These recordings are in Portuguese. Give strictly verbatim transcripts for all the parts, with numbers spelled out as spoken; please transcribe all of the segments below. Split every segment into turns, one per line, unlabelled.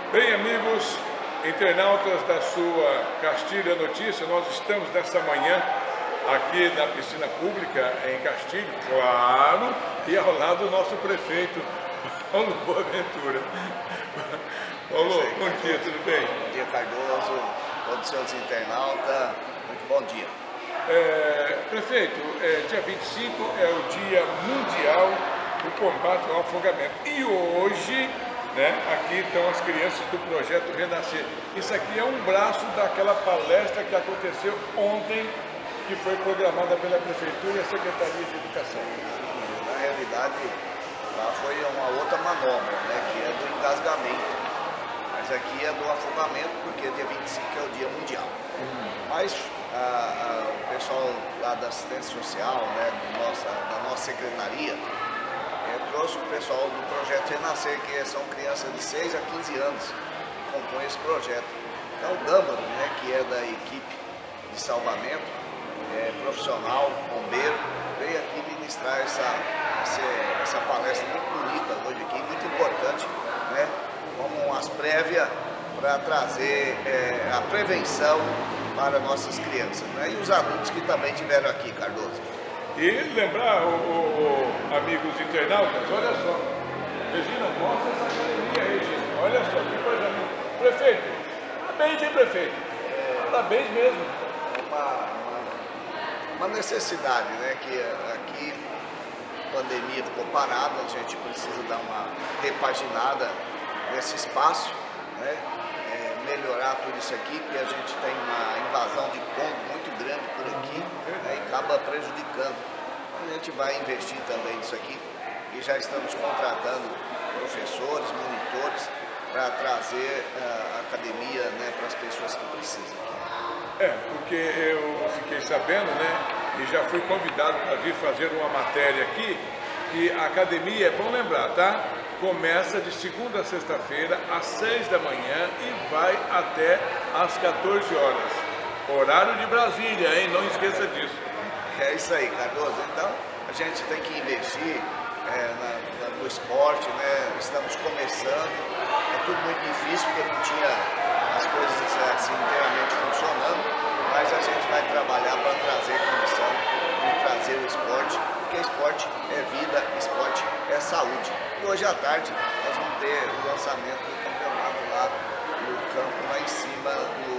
Bem, amigos internautas da sua Castilho Notícia, nós estamos nesta manhã aqui na piscina pública em Castilho, claro, e ao lado do nosso prefeito, Paulo Boaventura. Paulo, bom dia, tudo bem?
Bom dia, Cardoso, todos os seus internautas, muito bom dia.
É, prefeito, é, dia vinte e cinco é o Dia Mundial do Combate ao Afogamento. E hoje, né, aqui estão as crianças do Projeto Renascer. Isso aqui é um braço daquela palestra que aconteceu ontem, que foi programada pela Prefeitura e a Secretaria de Educação.
Na realidade, lá foi uma outra manobra, né, que é do engasgamento. Mas aqui é do afogamento, porque dia vinte e cinco é o Dia Mundial. Uhum. Mas a, a, o pessoal lá da assistência social, né, do nossa, da nossa secretaria, é, trouxe o pessoal do Projeto Renascer, que são crianças de seis a quinze anos que compõem esse projeto. Então o Dâmbaro, né, que é da equipe de salvamento, é, profissional, bombeiro, veio aqui ministrar essa, essa, essa palestra muito bonita hoje aqui, muito importante, né? Como umas prévias para trazer é, a prevenção para nossas crianças, né? E os adultos que também tiveram aqui, Cardoso.
E lembrar, o, o, o, amigos internautas, olha só, Regina, mostra essa academia aí, Regina, olha só, que coisa linda. Prefeito, parabéns, hein, prefeito? Parabéns mesmo.
Uma, uma, uma necessidade, né? Que aqui a pandemia ficou parada, a gente precisa dar uma repaginada nesse espaço, né? É, melhorar tudo isso aqui, porque a gente tem uma invasão de pombo muito grande por aqui, né? E acaba prejudicando. A gente vai investir também nisso aqui e já estamos contratando professores, monitores para trazer a academia, né, para as pessoas que precisam.
É, porque eu fiquei sabendo, né, e já fui convidado para vir fazer uma matéria aqui, que a academia, é bom lembrar, tá? Começa de segunda a sexta-feira, às seis da manhã e vai até às quatorze horas. Horário de Brasília, hein? Não esqueça disso.
É isso aí, Cardoso. Então, a gente tem que investir é, na, na, no esporte, né? Estamos começando. É tudo muito difícil, porque não tinha as coisas assim inteiramente funcionando, mas a gente vai trabalhar para trazer condição de trazer o esporte, porque esporte é vida, esporte é saúde. E hoje à tarde nós vamos ter o lançamento do campeonato lá no campo, lá em cima,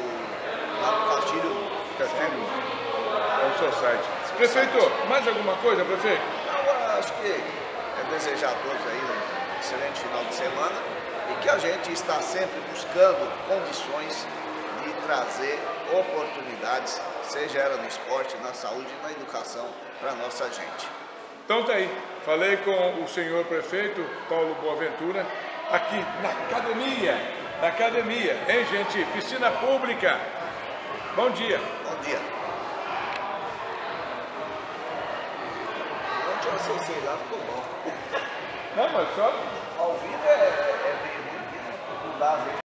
no, lá no Castilho.
Castilho? É o seu site. Prefeito, mais alguma coisa, prefeito?
Então, acho que é desejar a todos aí um excelente final de semana e que a gente está sempre buscando condições de trazer oportunidades, seja ela no esporte, na saúde e na educação para a nossa gente.
Então tá aí, falei com o senhor prefeito Paulo Boaventura, aqui na academia, na academia, hein gente? Piscina pública. Bom dia.
Bom dia. Ontem eu acessei lá, ficou bom.
Não, mas só...
Ao vivo é, é bem ruim, né? Não dá a ver.